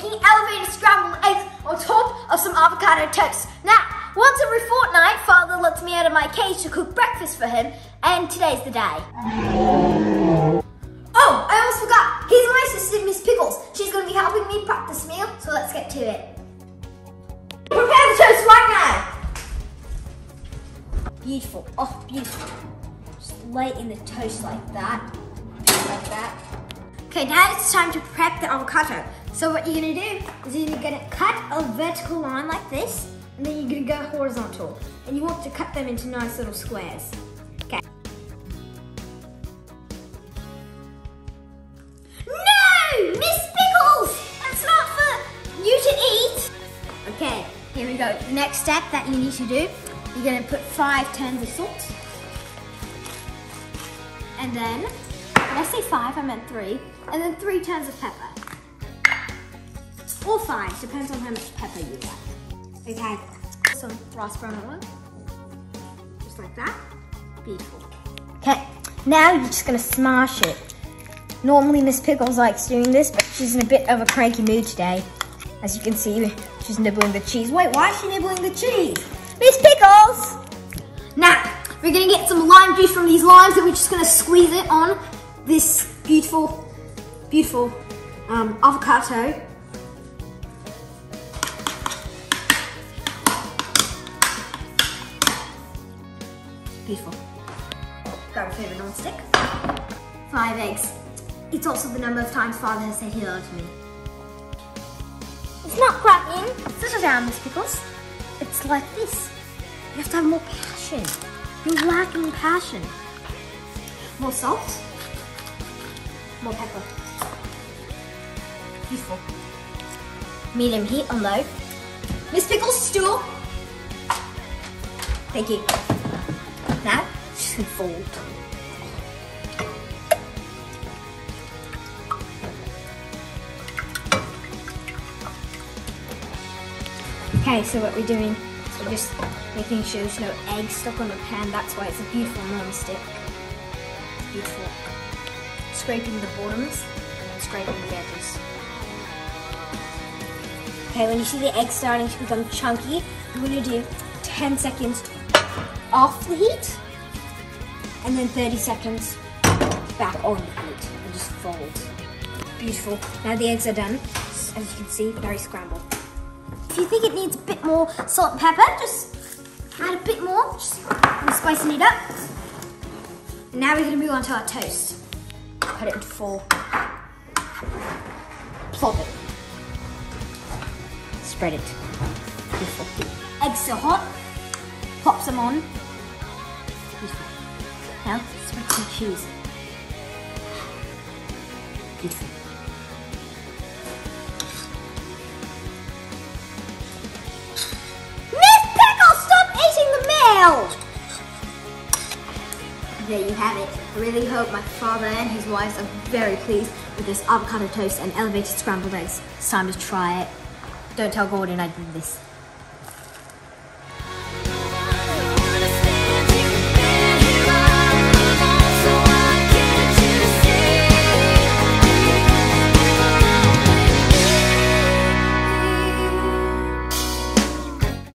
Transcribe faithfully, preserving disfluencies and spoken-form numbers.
making elevated scrambled eggs on top of some avocado toast. Now, once every fortnight, Father lets me out of my cage to cook breakfast for him, and today's the day. Oh, I almost forgot. Here's my assistant, Miss Pickles. She's going to be helping me prep this meal, so let's get to it. Prepare the toast right now. Beautiful. Oh, beautiful. Just lay it in the toast like that. Like that. Okay, now it's time to prep the avocado. So what you're going to do is you're going to cut a vertical line like this, and then you're going to go horizontal. And you want to cut them into nice little squares. Okay. No! Miss Pickles! That's not for you to eat! Okay, here we go. The next step that you need to do, you're going to put five turns of salt. And then, when I say five, I meant three. And then three turns of pepper. Or five, depends on how much pepper you like. Okay, some rice brown oil. Just like that. Beautiful. Okay, now you're just gonna smash it. Normally Miss Pickles likes doing this, but she's in a bit of a cranky mood today. As you can see, she's nibbling the cheese. Wait, why is she nibbling the cheese? Miss Pickles! Now, we're gonna get some lime juice from these limes, and we're just gonna squeeze it on this beautiful, beautiful um, avocado. Beautiful. Grab a favorite non-stick. Five eggs. It's also the number of times Father has said he loves me. It's not cracking. Sit down, Miss Pickles. It's like this. You have to have more passion. You're lacking passion. More salt. More pepper. Beautiful. Medium heat on low. Miss Pickles, stool. Thank you. Now, just gonna fold. Okay, so what we're doing is we're just making sure there's no egg stuck on the pan. That's why it's a beautiful non-stick. Beautiful. Scraping the bottoms and then scraping the edges. Okay, when you see the egg starting to become chunky, you're gonna do ten seconds off the heat, and then thirty seconds back on the heat, and just fold. Beautiful. Now the eggs are done. As you can see, very scrambled. If you think it needs a bit more salt and pepper, just add a bit more. Just I'm spicing it up. And now we're going to move on to our toast. Cut it into four. Plop it. Spread it. Beautiful. Eggs still hot. Pop some on. Beautiful. Now, spread some cheese. Beautiful. Miss Pickles, stop eating the meal! There you have it. I really hope my father and his wives are very pleased with this avocado toast and elevated scrambled eggs. It's time to try it. Don't tell Gordan I did this.